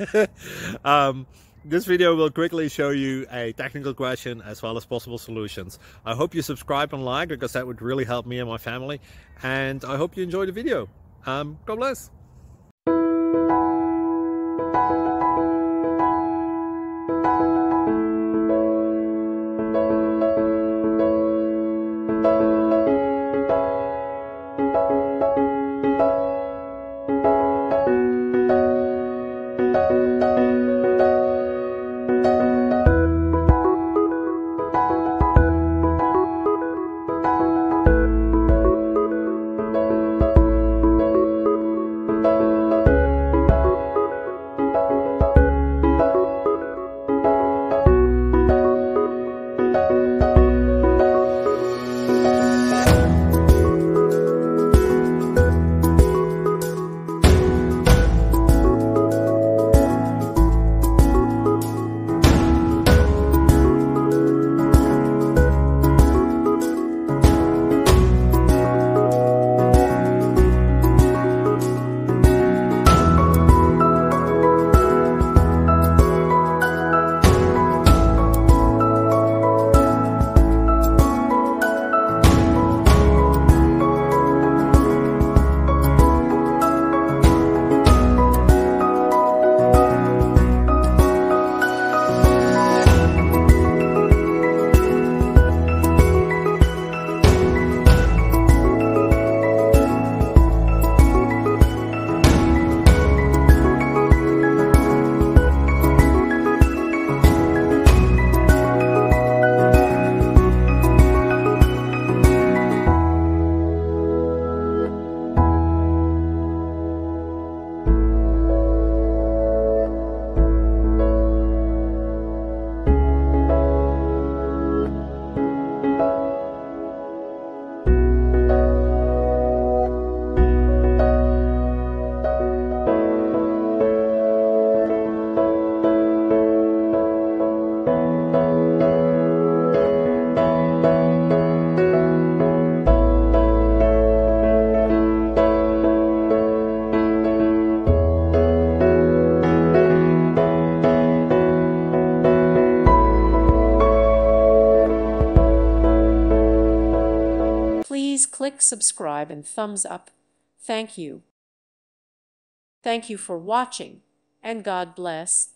This video will quickly show you a technical question as well as possible solutions. I hope you subscribe and like, because that would really help me and my family. And I hope you enjoy the video. God bless. Please click subscribe and thumbs up. Thank you. Thank you for watching, and God bless.